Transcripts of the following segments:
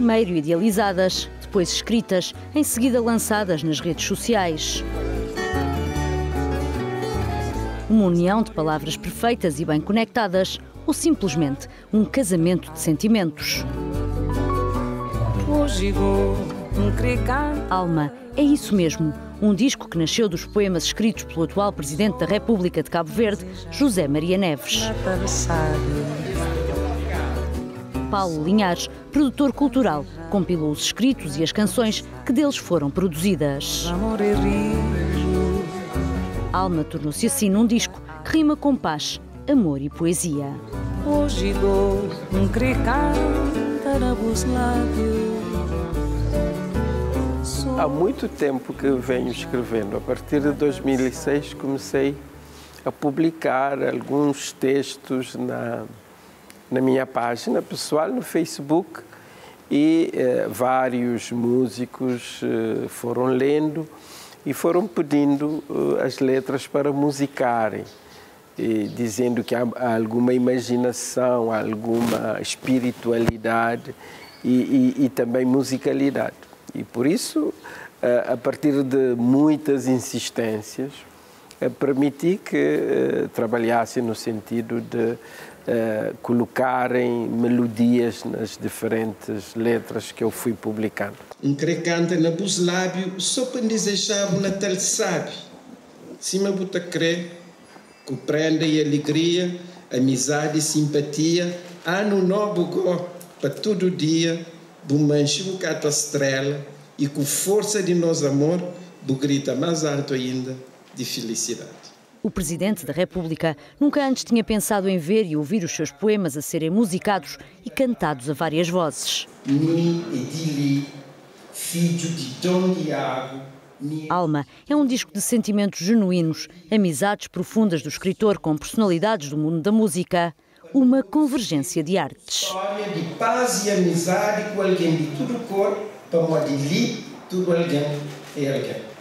primeiro idealizadas, depois escritas, em seguida lançadas nas redes sociais. Uma união de palavras perfeitas e bem conectadas, ou simplesmente um casamento de sentimentos. Alma, é isso mesmo. Um disco que nasceu dos poemas escritos pelo atual Presidente da República de Cabo Verde, José Maria Neves. Paulo Linhares, produtor cultural, compilou os escritos e as canções que deles foram produzidas. Alma tornou-se assim num disco que rima com paz, amor e poesia. Hoje dou cantara-vos lábios. Há muito tempo que venho escrevendo. A partir de 2006 comecei a publicar alguns textos na minha página pessoal, no Facebook, e vários músicos foram lendo e foram pedindo as letras para musicarem, dizendo que há alguma imaginação, alguma espiritualidade e também musicalidade. E por isso, a partir de muitas insistências, permiti que trabalhasse no sentido de colocarem melodias nas diferentes letras que eu fui publicando. Canta na bus lábio, só para desejar na tel sabe. Cima buta crê, compreenda e alegria, amizade e simpatia, ano novo go, para todo dia, do manche o cata estrela e com força de nosso amor, do grita mais alto ainda de felicidade. O Presidente da República nunca antes tinha pensado em ver e ouvir os seus poemas a serem musicados e cantados a várias vozes. Alma é um disco de sentimentos genuínos, amizades profundas do escritor com personalidades do mundo da música, uma convergência de artes. História de paz e amizade com alguém de todo cor, para modelar tudo alguém e alguém.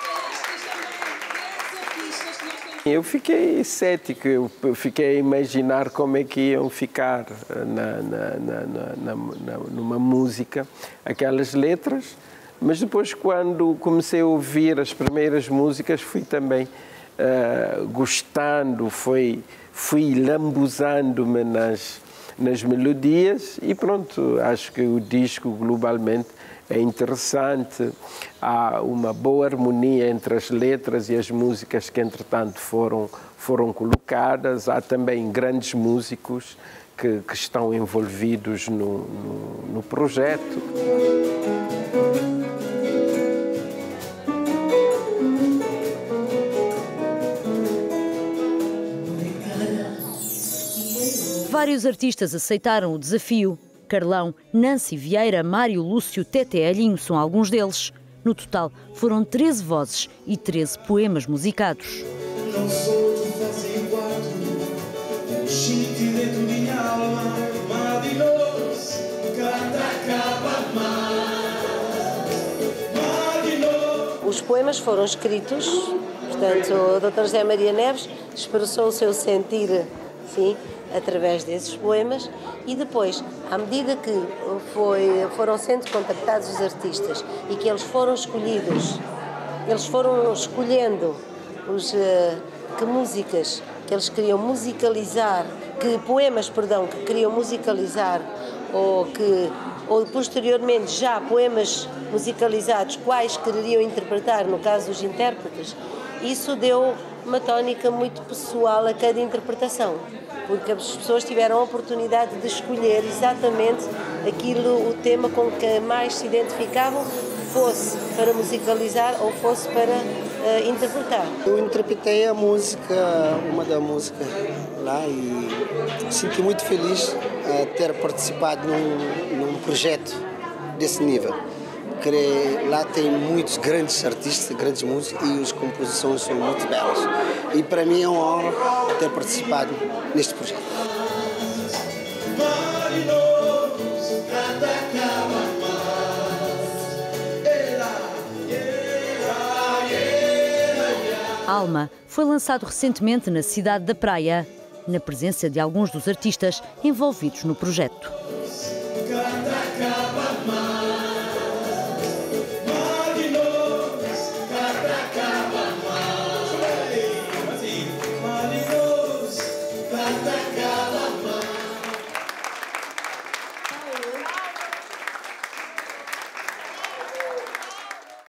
Eu fiquei cético, eu fiquei a imaginar como é que iam ficar numa música aquelas letras, mas depois, quando comecei a ouvir as primeiras músicas, fui também gostando, fui lambuzando-me nas melodias e pronto, acho que o disco globalmente é interessante, há uma boa harmonia entre as letras e as músicas que, entretanto, foram colocadas. Há também grandes músicos que estão envolvidos no projeto. Vários artistas aceitaram o desafio. Carlão, Nancy Vieira, Mário Lúcio, Tete Alhinho são alguns deles. No total, foram 13 vozes e 13 poemas musicados. Os poemas foram escritos, portanto, o Dr. José Maria Neves expressou o seu sentir, sim, através desses poemas, e depois, à medida que foram sendo contactados os artistas e que eles foram escolhidos, eles foram escolhendo que músicas que eles queriam musicalizar, que poemas, perdão, que queriam musicalizar ou posteriormente já poemas musicalizados, quais queriam interpretar, no caso dos intérpretes, isso deu uma tónica muito pessoal a cada interpretação, porque as pessoas tiveram a oportunidade de escolher exatamente o tema com que mais se identificavam, fosse para musicalizar ou fosse para interpretar. Eu interpretei a música, uma da música lá, e senti muito feliz a ter participado num projeto desse nível. Porque lá tem muitos grandes artistas, grandes músicos, e as composições são muito belas. E para mim é uma honra ter participado neste projeto. Alma foi lançado recentemente na cidade da Praia, na presença de alguns dos artistas envolvidos no projeto. da casa.